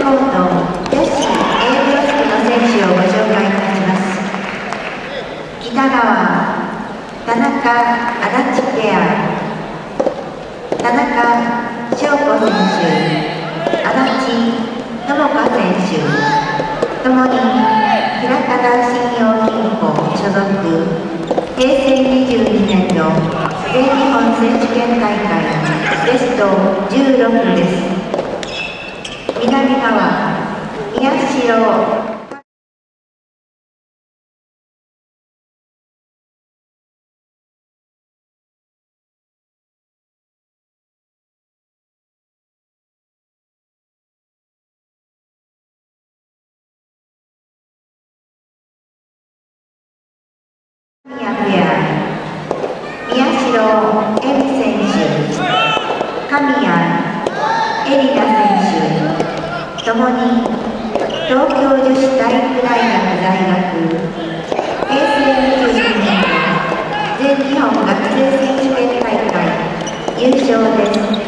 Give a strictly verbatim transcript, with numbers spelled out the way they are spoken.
コート女子 エー ブロックの選手をご紹介いたします。北川、田中、足立ペア、田中翔子選手、足立智香選手、ともに平方信用金庫所属、平成にじゅうにねんの全日本選手権大会ベストじゅうろくです。南側、宮代宮ペア、宮代恵美選手、神谷絵里奈選手、ともに東京女子体育大学在学、平成にじゅうにねんの全日本学生選手権大会優勝です。